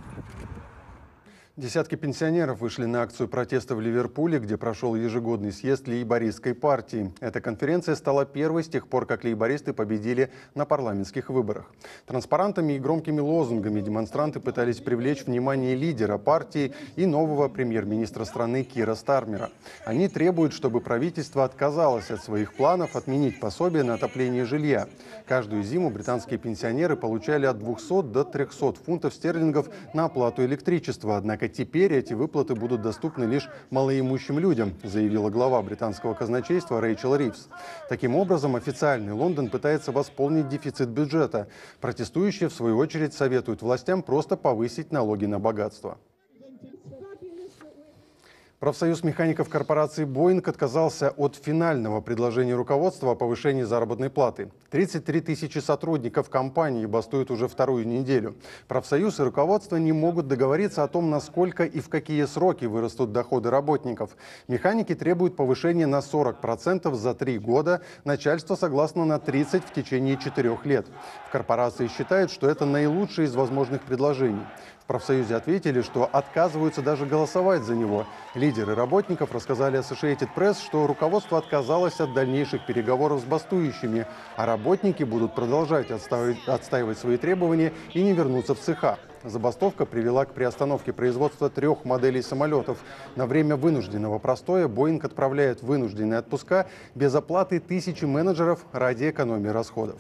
Десятки пенсионеров вышли на акцию протеста в Ливерпуле, где прошел ежегодный съезд лейбористской партии. Эта конференция стала первой с тех пор, как лейбористы победили на парламентских выборах. Транспарантами и громкими лозунгами демонстранты пытались привлечь внимание лидера партии и нового премьер-министра страны Кира Стармера. Они требуют, чтобы правительство отказалось от своих планов отменить пособие на отопление жилья. Каждую зиму британские пенсионеры получали от 200 до 300 фунтов стерлингов на оплату электричества, однако теперь эти выплаты будут доступны лишь малоимущим людям, заявила глава британского казначейства Рэйчел Ривз. Таким образом, официальный Лондон пытается восполнить дефицит бюджета. Протестующие, в свою очередь, советуют властям просто повысить налоги на богатство. Профсоюз механиков корпорации «Боинг» отказался от финального предложения руководства о повышении заработной платы. 33 тысячи сотрудников компании бастуют уже вторую неделю. Профсоюз и руководство не могут договориться о том, насколько и в какие сроки вырастут доходы работников. Механики требуют повышения на 40% за 3 года. Начальство согласно на 30% в течение 4 лет. В корпорации считают, что это наилучшее из возможных предложений. В профсоюзе ответили, что отказываются даже голосовать за него. Лидеры работников рассказали Associated Press, что руководство отказалось от дальнейших переговоров с бастующими, а работники будут продолжать отстаивать свои требования и не вернуться в цеха. Забастовка привела к приостановке производства 3 моделей самолетов. На время вынужденного простоя Boeing отправляет в вынужденные отпуска без оплаты тысячи менеджеров ради экономии расходов.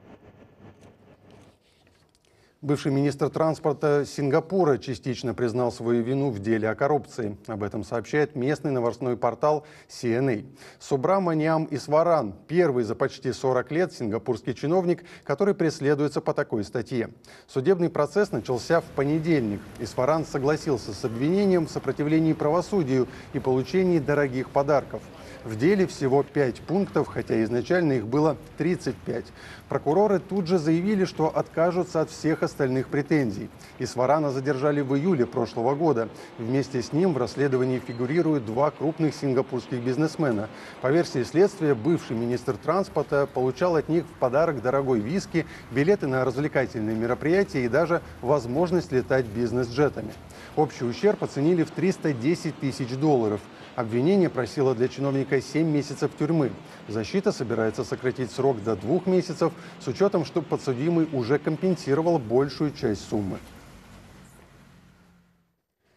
Бывший министр транспорта Сингапура частично признал свою вину в деле о коррупции. Об этом сообщает местный новостной портал CNA. Субраманиам Исваран – первый за почти 40 лет сингапурский чиновник, который преследуется по такой статье. Судебный процесс начался в понедельник. Исваран согласился с обвинением в сопротивлении правосудию и получении дорогих подарков. В деле всего 5 пунктов, хотя изначально их было 35. Прокуроры тут же заявили, что откажутся от всех остальных претензий. Исварана задержали в июле прошлого года. Вместе с ним в расследовании фигурируют 2 крупных сингапурских бизнесмена. По версии следствия, бывший министр транспорта получал от них в подарок дорогой виски, билеты на развлекательные мероприятия и даже возможность летать бизнес-джетами. Общий ущерб оценили в $310 тысяч. Обвинение просило для чиновника 7 месяцев тюрьмы. Защита собирается сократить срок до 2 месяцев с учетом, что подсудимый уже компенсировал большую часть суммы.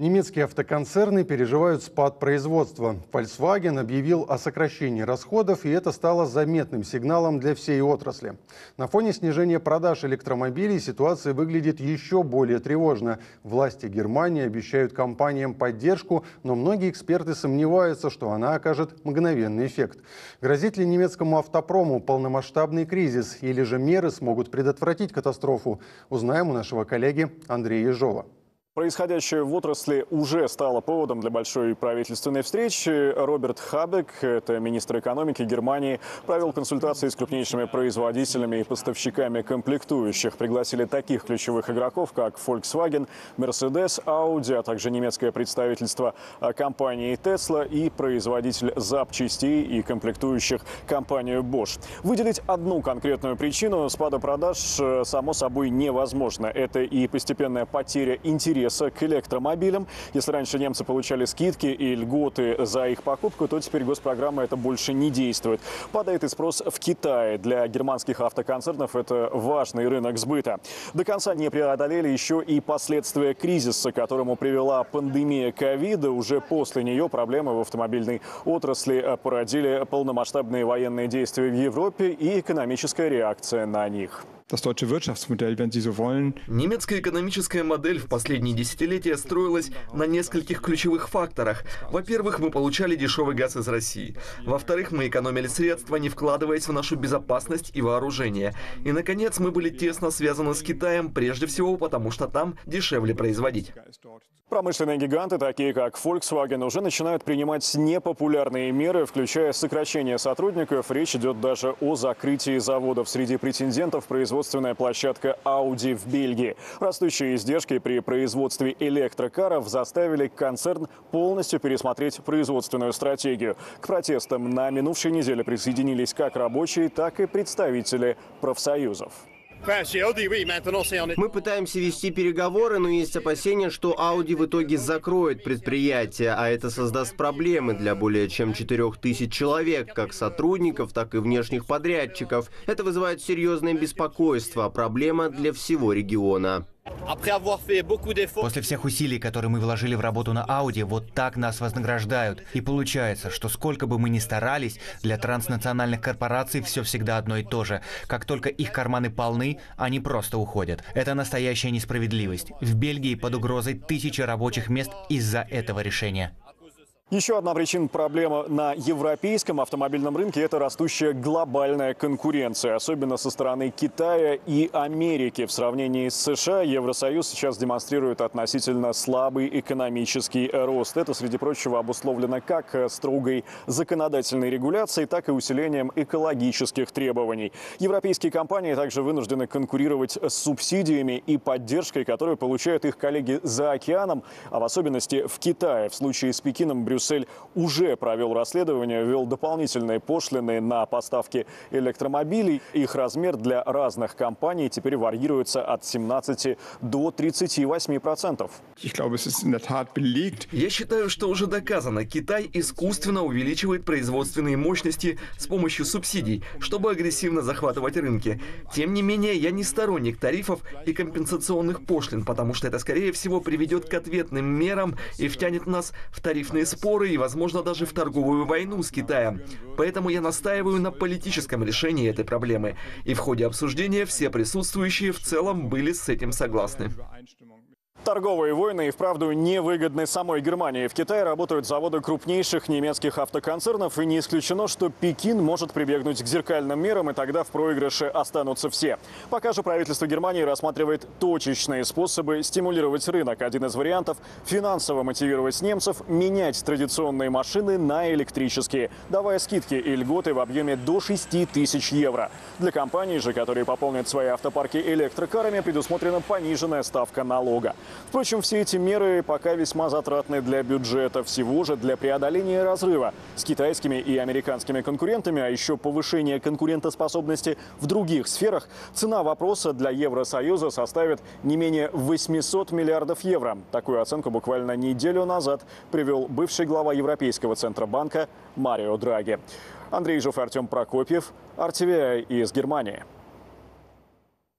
Немецкие автоконцерны переживают спад производства. Volkswagen объявил о сокращении расходов, и это стало заметным сигналом для всей отрасли. На фоне снижения продаж электромобилей ситуация выглядит еще более тревожно. Власти Германии обещают компаниям поддержку, но многие эксперты сомневаются, что она окажет мгновенный эффект. Грозит ли немецкому автопрому полномасштабный кризис, или же меры смогут предотвратить катастрофу? Узнаем у нашего коллеги Андрея Ежова. Происходящее в отрасли уже стало поводом для большой правительственной встречи. Роберт Хабек, это министр экономики Германии, провел консультации с крупнейшими производителями и поставщиками комплектующих. Пригласили таких ключевых игроков, как Volkswagen, Mercedes, Audi, а также немецкое представительство компании Tesla и производитель запчастей и комплектующих компанию Bosch. Выделить одну конкретную причину спада продаж само собой невозможно. Это и постепенная потеря интереса к электромобилям. Если раньше немцы получали скидки и льготы за их покупку, то теперь госпрограмма это больше не действует. Падает и спрос в Китае. Для германских автоконцернов это важный рынок сбыта. До конца не преодолели еще и последствия кризиса, к которому привела пандемия ковида. Уже после нее проблемы в автомобильной отрасли породили полномасштабные военные действия в Европе и экономическая реакция на них. Немецкая экономическая модель в последние десятилетия строилась на нескольких ключевых факторах. Во-первых, мы получали дешевый газ из России. Во-вторых, мы экономили средства, не вкладываясь в нашу безопасность и вооружение. И, наконец, мы были тесно связаны с Китаем, прежде всего потому, что там дешевле производить. Промышленные гиганты, такие как Volkswagen, уже начинают принимать непопулярные меры, включая сокращение сотрудников. Речь идет даже о закрытии заводов. Среди претендентов производственная площадка Audi в Бельгии. Растущие издержки при производстве электрокаров заставили концерн полностью пересмотреть производственную стратегию. К протестам на минувшей неделе присоединились как рабочие, так и представители профсоюзов. Мы пытаемся вести переговоры, но есть опасения, что Audi в итоге закроет предприятие, а это создаст проблемы для более чем 4000 человек, как сотрудников, так и внешних подрядчиков. Это вызывает серьезное беспокойство, проблема для всего региона. После всех усилий, которые мы вложили в работу на Audi, вот так нас вознаграждают. И получается, что сколько бы мы ни старались, для транснациональных корпораций все всегда одно и то же. Как только их карманы полны, они просто уходят. Это настоящая несправедливость. В Бельгии под угрозой тысячи рабочих мест из-за этого решения. Еще одна причина проблемы на европейском автомобильном рынке – это растущая глобальная конкуренция, особенно со стороны Китая и Америки. В сравнении с США Евросоюз сейчас демонстрирует относительно слабый экономический рост. Это, среди прочего, обусловлено как строгой законодательной регуляцией, так и усилением экологических требований. Европейские компании также вынуждены конкурировать с субсидиями и поддержкой, которую получают их коллеги за океаном, а в особенности в Китае. В случае с Пекином Брюссель уже провел расследование, ввел дополнительные пошлины на поставки электромобилей. Их размер для разных компаний теперь варьируется от 17 до 38%. Я считаю, что уже доказано, Китай искусственно увеличивает производственные мощности с помощью субсидий, чтобы агрессивно захватывать рынки. Тем не менее, я не сторонник тарифов и компенсационных пошлин, потому что это, скорее всего, приведет к ответным мерам и втянет нас в тарифные споры и, возможно, даже в торговую войну с Китаем. Поэтому я настаиваю на политическом решении этой проблемы. И в ходе обсуждения все присутствующие в целом были с этим согласны. Торговые войны и вправду невыгодны самой Германии. В Китае работают заводы крупнейших немецких автоконцернов, и не исключено, что Пекин может прибегнуть к зеркальным мерам, и тогда в проигрыше останутся все. Пока же правительство Германии рассматривает точечные способы стимулировать рынок. Один из вариантов – финансово мотивировать немцев менять традиционные машины на электрические, давая скидки и льготы в объеме до 6000 евро. Для компаний же, которые пополнят свои автопарки электрокарами, предусмотрена пониженная ставка налога. Впрочем, все эти меры пока весьма затратны для бюджета. Всего же для преодоления разрыва с китайскими и американскими конкурентами, а еще повышения конкурентоспособности в других сферах, цена вопроса для Евросоюза составит не менее 800 миллиардов евро. Такую оценку буквально неделю назад привел бывший глава Европейского Центробанка Марио Драги. Андрей Ежов и Артем Прокопьев, RTVI из Германии.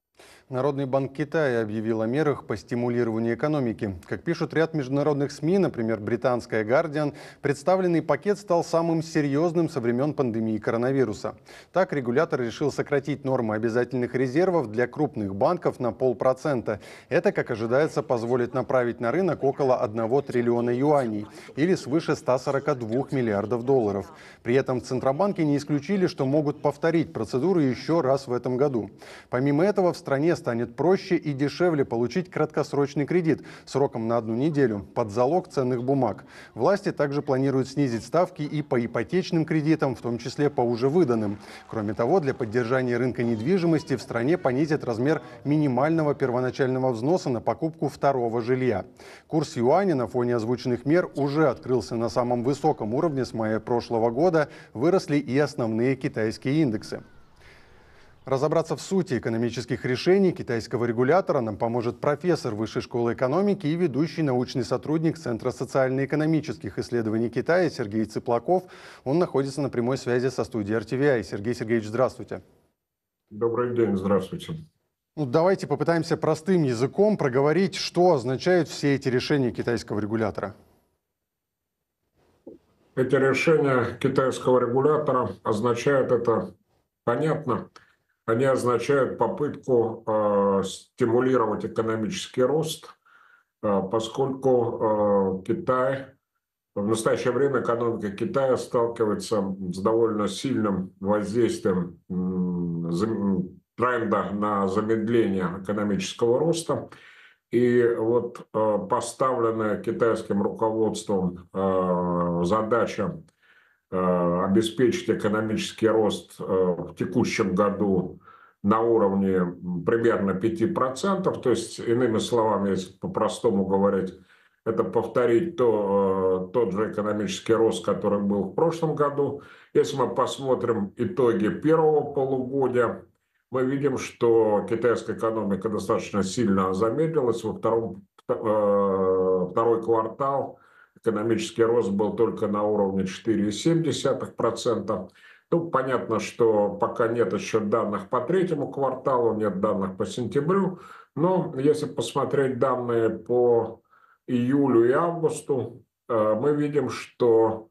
Народный банк Китая объявил о мерах по стимулированию экономики. Как пишут ряд международных СМИ, например, британская «Гардиан», представленный пакет стал самым серьезным со времен пандемии коронавируса. Так, регулятор решил сократить нормы обязательных резервов для крупных банков на 0,5%. Это, как ожидается, позволит направить на рынок около 1 триллиона юаней или свыше 142 миллиардов долларов. При этом в Центробанке не исключили, что могут повторить процедуру еще раз в этом году. Помимо этого, в стране станет проще и дешевле получить краткосрочный кредит сроком на 1 неделю под залог ценных бумаг. Власти также планируют снизить ставки и по ипотечным кредитам, в том числе по уже выданным. Кроме того, для поддержания рынка недвижимости в стране понизят размер минимального первоначального взноса на покупку второго жилья. Курс юаня на фоне озвученных мер уже открылся на самом высоком уровне с мая прошлого года. Выросли и основные китайские индексы. Разобраться в сути экономических решений китайского регулятора нам поможет профессор Высшей школы экономики и ведущий научный сотрудник Центра социально-экономических исследований Китая Сергей Цыплаков. Он находится на прямой связи со студией RTVI. Сергей Сергеевич, здравствуйте. Добрый день, здравствуйте. Давайте попытаемся простым языком проговорить, что означают все эти решения китайского регулятора. Эти решения китайского регулятора означают, это понятно, они означают попытку стимулировать экономический рост, поскольку Китай, в настоящее время экономика Китая сталкивается с довольно сильным воздействием тренда на замедление экономического роста. И вот поставленная китайским руководством задача обеспечить экономический рост в текущем году на уровне примерно 5%, то есть, иными словами, если по-простому говорить, это повторить тот же экономический рост, который был в прошлом году. Если мы посмотрим итоги первого полугодия, мы видим, что китайская экономика достаточно сильно замедлилась. Второй квартал экономический рост был только на уровне 4,7%. Ну, понятно, что пока нет еще данных по третьему кварталу, нет данных по сентябрю. Но если посмотреть данные по июлю и августу, мы видим, что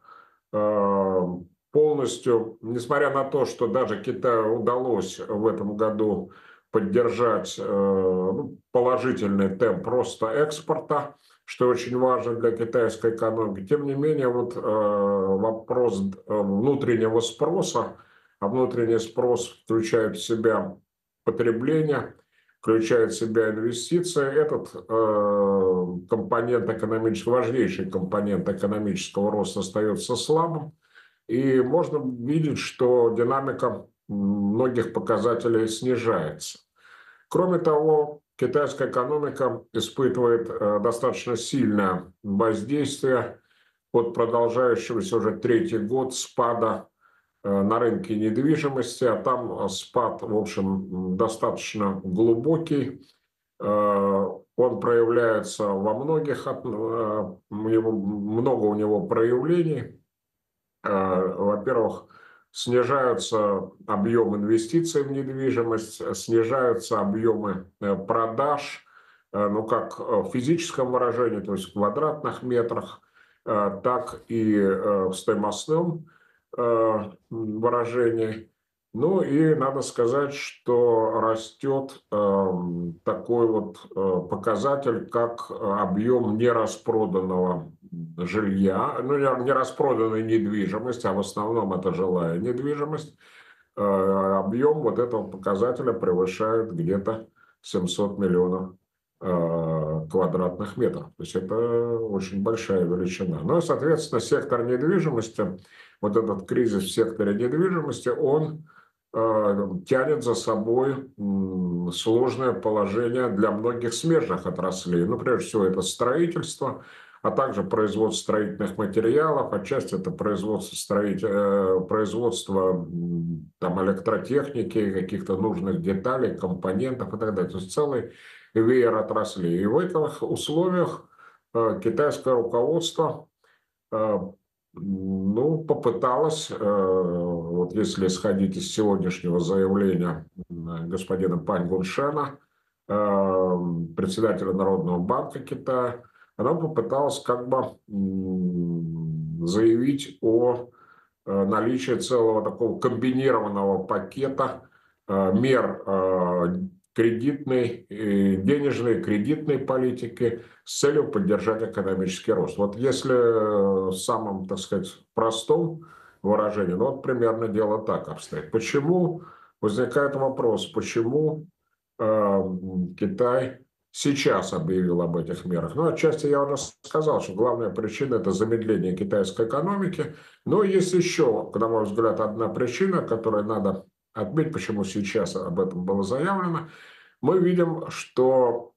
полностью, несмотря на то, что даже Китаю удалось в этом году поддержать положительный темп роста экспорта, что очень важно для китайской экономики, тем не менее вот вопрос внутреннего спроса, а внутренний спрос включает в себя потребление, включает в себя инвестиции, этот компонент экономического, важнейший компонент экономического роста остается слабым. И можно видеть, что динамика многих показателей снижается. Кроме того, китайская экономика испытывает достаточно сильное воздействие от продолжающегося уже третий год спада на рынке недвижимости, а там спад, в общем, достаточно глубокий. Он проявляется во многих, много у него проявлений. Во-первых, снижаются объемы инвестиций в недвижимость, снижаются объемы продаж, ну как в физическом выражении, то есть в квадратных метрах, так и в стоимостном выражении. Ну и надо сказать, что растет такой вот показатель, как объем нераспроданного жилья, ну не распроданной недвижимости, а в основном это жилая недвижимость. Объем вот этого показателя превышает где-то 700 миллионов квадратных метров. То есть это очень большая величина. Ну и, соответственно, сектор недвижимости, вот этот кризис в секторе недвижимости, он тянет за собой сложное положение для многих смежных отраслей. Ну, прежде всего, это строительство, а также производство строительных материалов, отчасти это производство там, электротехники, каких-то нужных деталей, компонентов и так далее. То есть целый веер отраслей. И в этих условиях китайское руководство попыталась, вот если исходить из сегодняшнего заявления господина Пань Гуншена, председателя Народного банка Китая, она попыталась как бы заявить о наличии целого такого комбинированного пакета мер кредитной, денежной, кредитной политики с целью поддержать экономический рост. Вот если в самом, так сказать, простом выражении, ну вот примерно дело так обстоит. Почему возникает вопрос, почему Китай сейчас объявил об этих мерах? Ну, отчасти я уже сказал, что главная причина – это замедление китайской экономики. Но есть еще, на мой взгляд, одна причина, которую надо отметить, почему сейчас об этом было заявлено. Мы видим, что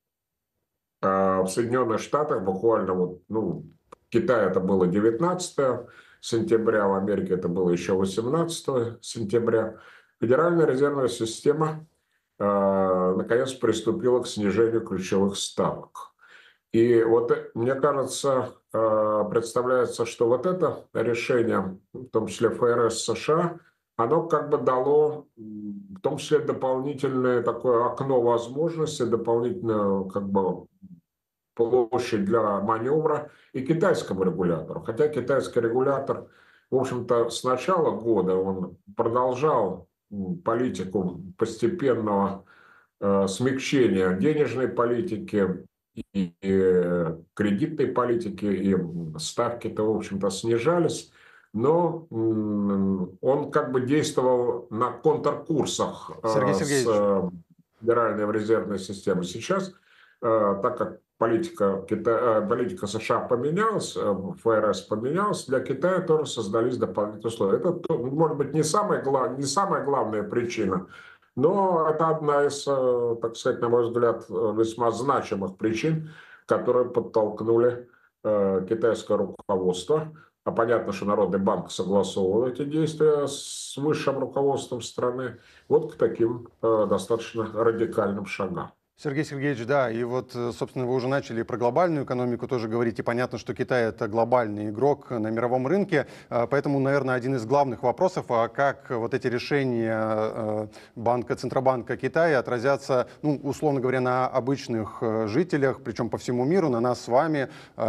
в Соединенных Штатах буквально, вот, ну, в Китае это было 19 сентября, в Америке это было еще 18 сентября, Федеральная резервная система наконец приступила к снижению ключевых ставок. И вот, мне кажется, представляется, что вот это решение, в том числе ФРС США, оно как бы дало, в том числе, дополнительное такое окно возможности, дополнительную как бы площадь для маневра и китайскому регулятору. Хотя китайский регулятор, в общем-то, с начала года он продолжал политику постепенного смягчения денежной политики и кредитной политики, и ставки-то, в общем-то, снижались. Но он как бы действовал на контркурсах с Федеральной резервной системой. Сейчас, так как политика США поменялась, ФРС поменялась, для Китая тоже создались дополнительные условия. Это, может быть, не самая главная причина, но это одна из, так сказать, на мой взгляд, весьма значимых причин, которые подтолкнули китайское руководство. А понятно, что Народный банк согласовывал эти действия с высшим руководством страны, вот к таким достаточно радикальным шагам. Сергей Сергеевич, да, и вот, собственно, вы уже начали про глобальную экономику тоже говорить, и понятно, что Китай – это глобальный игрок на мировом рынке, поэтому, наверное, один из главных вопросов, а как вот эти решения Центробанка Китая отразятся, ну, условно говоря, на обычных жителях, причем по всему миру, на нас с вами,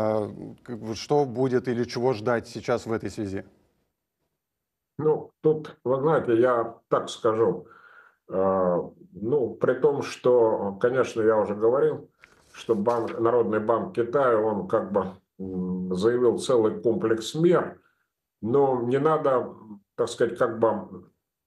что будет или чего ждать сейчас в этой связи? Ну, тут, вы знаете, я так скажу, ну, при том, что, конечно, я уже говорил, что Народный банк Китая, он как бы заявил целый комплекс мер, но не надо, так сказать, как бы...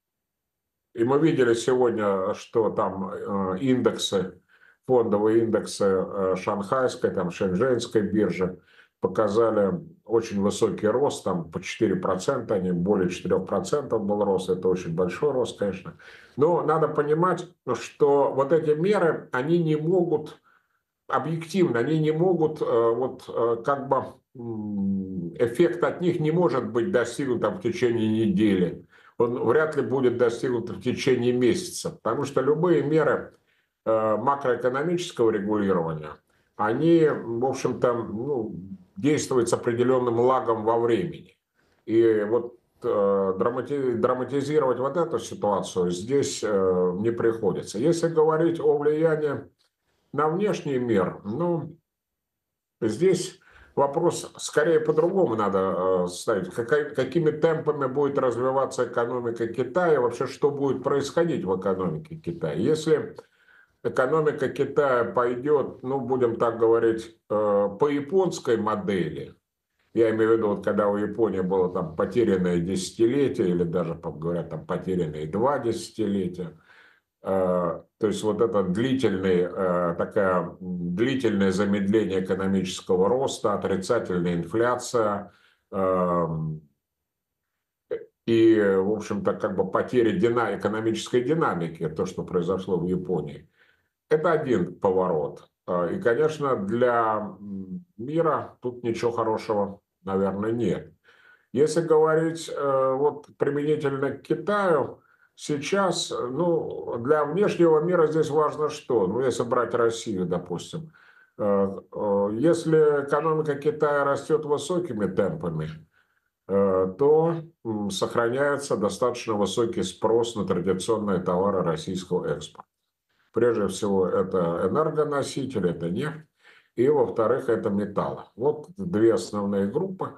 И мы видели сегодня, что там индексы, фондовые индексы шанхайской, там, шэньчжэньской биржи показали очень высокий рост, там по 4%, они более 4% был рост, это очень большой рост, конечно. Но надо понимать, что вот эти меры, они не могут, объективно, они не могут, вот как бы эффект от них не может быть достигнут там в течение недели. Он вряд ли будет достигнут в течение месяца, потому что любые меры макроэкономического регулирования, они, в общем-то, ну, действуют с определенным лагом во времени. И вот драматизировать вот эту ситуацию здесь не приходится. Если говорить о влиянии на внешний мир, ну, здесь вопрос скорее по-другому надо ставить. Какими темпами будет развиваться экономика Китая, вообще что будет происходить в экономике Китая. Если экономика Китая пойдет, ну, будем так говорить, по японской модели, я имею в виду, вот когда у Японии было там потерянное десятилетие, или даже, говорят, там потерянные 2 десятилетия, то есть вот это длительное замедление экономического роста, отрицательная инфляция и, в общем-то, как бы потеря экономической динамики, то, что произошло в Японии. Это один поворот. И, конечно, для мира тут ничего хорошего, наверное, нет. Если говорить вот применительно к Китаю, сейчас, ну, для внешнего мира здесь важно что? Ну, если брать Россию, допустим. Если экономика Китая растет высокими темпами, то сохраняется достаточно высокий спрос на традиционные товары российского экспорта. Прежде всего, это энергоносители, это нефть. И, во-вторых, это металлы. Вот две основные группы,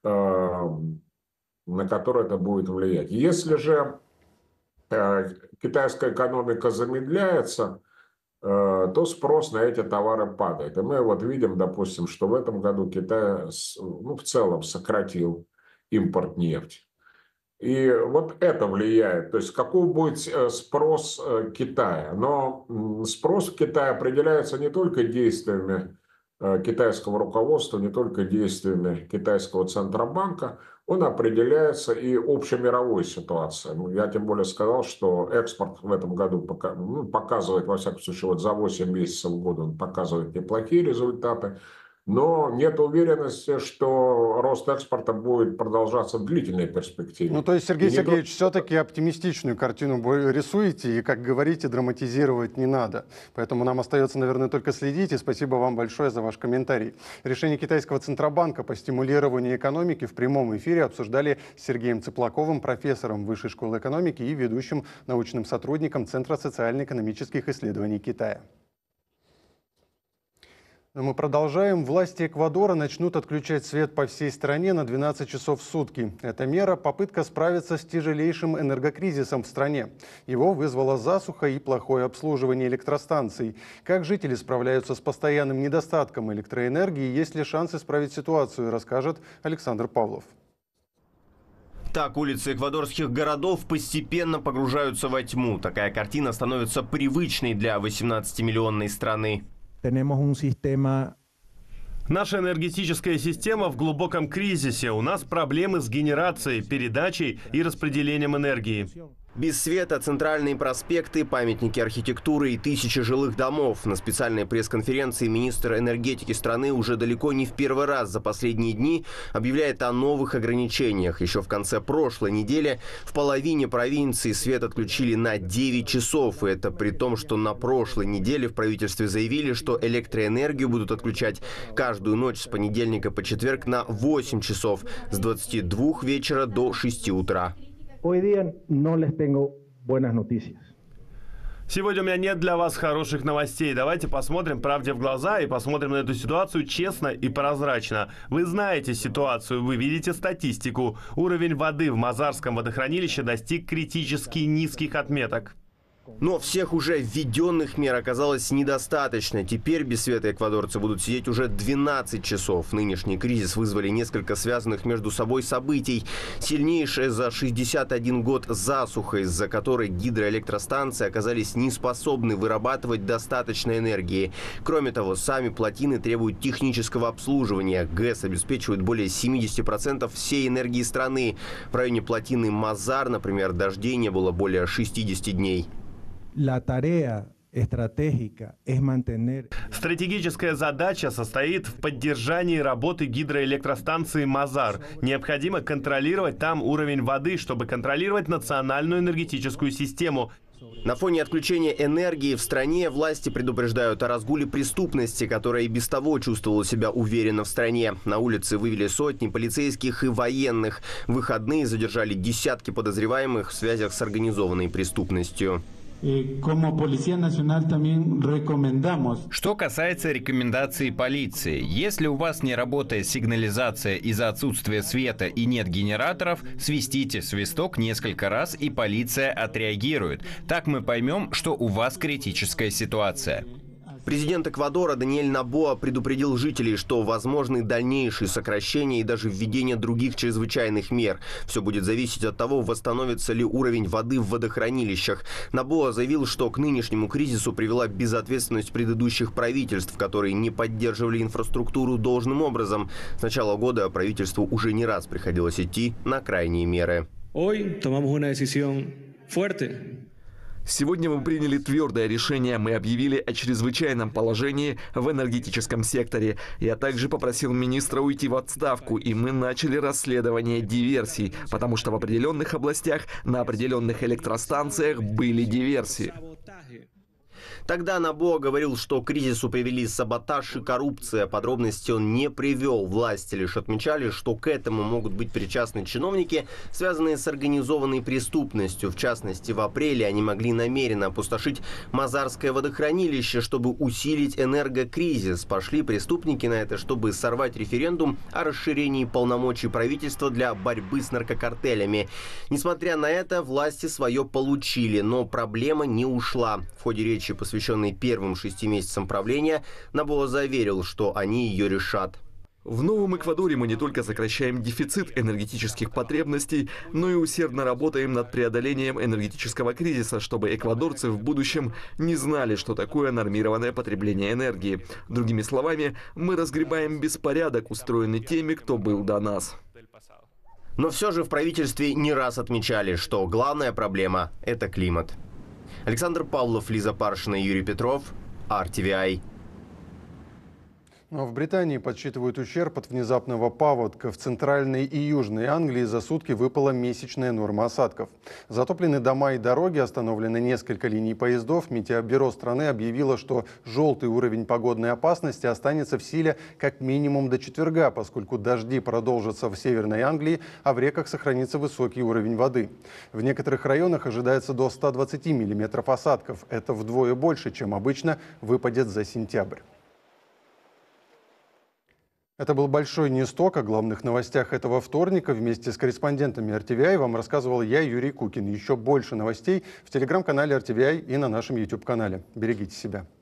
на которые это будет влиять. Если же китайская экономика замедляется, то спрос на эти товары падает. И мы вот видим, допустим, что в этом году Китай в целом сократил импорт нефти. И вот это влияет. То есть каков будет спрос Китая. Но спрос в Китае определяется не только действиями китайского руководства, не только действиями китайского Центробанка, он определяется и общемировой ситуацией. Я тем более сказал, что экспорт в этом году показывает, во всяком случае, вот за 8 месяцев года он показывает неплохие результаты. Но нет уверенности, что рост экспорта будет продолжаться в длительной перспективе. Ну, то есть, Сергей Сергеевич, все-таки оптимистичную картину вы рисуете, и, как говорите, драматизировать не надо. Поэтому нам остается, наверное, только следить, и спасибо вам большое за ваш комментарий. Решение китайского Центробанка по стимулированию экономики в прямом эфире обсуждали с Сергеем Цыплаковым, профессором Высшей школы экономики и ведущим научным сотрудником Центра социально-экономических исследований Китая. Но мы продолжаем. Власти Эквадора начнут отключать свет по всей стране на 12 часов в сутки. Эта мера – попытка справиться с тяжелейшим энергокризисом в стране. Его вызвала засуха и плохое обслуживание электростанций. Как жители справляются с постоянным недостатком электроэнергии, есть ли шанс исправить ситуацию, расскажет Александр Павлов. Так, улицы эквадорских городов постепенно погружаются во тьму. Такая картина становится привычной для 18-миллионной страны. Наша энергетическая система в глубоком кризисе. У нас проблемы с генерацией, передачей и распределением энергии. Без света центральные проспекты, памятники архитектуры и тысячи жилых домов. На специальной пресс-конференции министр энергетики страны уже далеко не в первый раз за последние дни объявляет о новых ограничениях. Еще в конце прошлой недели в половине провинции свет отключили на 9 часов. И это при том, что на прошлой неделе в правительстве заявили, что электроэнергию будут отключать каждую ночь с понедельника по четверг на 8 часов с 22 вечера до 6 утра. Сегодня у меня нет для вас хороших новостей. Давайте посмотрим правде в глаза и посмотрим на эту ситуацию честно и прозрачно. Вы знаете ситуацию, вы видите статистику. Уровень воды в Мазарском водохранилище достиг критически низких отметок. Но всех уже введенных мер оказалось недостаточно. Теперь без света эквадорцы будут сидеть уже 12 часов. Нынешний кризис вызвали несколько связанных между собой событий. Сильнейшая за 61 год засуха, из-за которой гидроэлектростанции оказались неспособны вырабатывать достаточно энергии. Кроме того, сами плотины требуют технического обслуживания. ГЭС обеспечивает более 70% всей энергии страны. В районе плотины Мазар, например, дождей не было более 60 дней. Стратегическая задача состоит в поддержании работы гидроэлектростанции Мазар. Необходимо контролировать там уровень воды, чтобы контролировать национальную энергетическую систему. На фоне отключения энергии в стране власти предупреждают о разгуле преступности, которая и без того чувствовала себя уверенно в стране. На улице вывели сотни полицейских и военных. В выходные задержали десятки подозреваемых в связях с организованной преступностью. Что касается рекомендаций полиции, если у вас не работает сигнализация из-за отсутствия света и нет генераторов, свистите свисток несколько раз, и полиция отреагирует. Так мы поймем, что у вас критическая ситуация. Президент Эквадора Даниэль Нобоа предупредил жителей, что возможны дальнейшие сокращения и даже введение других чрезвычайных мер. Все будет зависеть от того, восстановится ли уровень воды в водохранилищах. Нобоа заявил, что к нынешнему кризису привела безответственность предыдущих правительств, которые не поддерживали инфраструктуру должным образом. С начала года правительству уже не раз приходилось идти на крайние меры. Сегодня мы приняли твердое решение. Мы объявили о чрезвычайном положении в энергетическом секторе. Я также попросил министра уйти в отставку, и мы начали расследование диверсий, потому что в определенных областях, на определенных электростанциях были диверсии. Тогда Набоа говорил, что к кризису привели саботаж и коррупция. Подробности он не привел. Власти лишь отмечали, что к этому могут быть причастны чиновники, связанные с организованной преступностью. В частности, в апреле они могли намеренно опустошить Мазарское водохранилище, чтобы усилить энергокризис. Пошли преступники на это, чтобы сорвать референдум о расширении полномочий правительства для борьбы с наркокартелями. Несмотря на это, власти свое получили, но проблема не ушла. В ходе речи, посвященной первым 6 месяцам правления, Набоа заверил, что они ее решат. В Новом Эквадоре мы не только сокращаем дефицит энергетических потребностей, но и усердно работаем над преодолением энергетического кризиса, чтобы эквадорцы в будущем не знали, что такое нормированное потребление энергии. Другими словами, мы разгребаем беспорядок, устроенный теми, кто был до нас. Но все же в правительстве не раз отмечали, что главная проблема – это климат. Александр Павлов, Лиза Паршина, Юрий Петров, RTVI. В Британии подсчитывают ущерб от внезапного паводка. В центральной и южной Англии за сутки выпала месячная норма осадков. Затоплены дома и дороги, остановлены несколько линий поездов. Метеобюро страны объявило, что желтый уровень погодной опасности останется в силе как минимум до четверга, поскольку дожди продолжатся в Северной Англии, а в реках сохранится высокий уровень воды. В некоторых районах ожидается до 120 миллиметров осадков. Это вдвое больше, чем обычно выпадет за сентябрь. Это был «Большой Ньюсток». О главных новостях этого вторника вместе с корреспондентами RTVI вам рассказывал я, Юрий Кукин. Еще больше новостей в телеграм-канале RTVI и на нашем YouTube-канале. Берегите себя.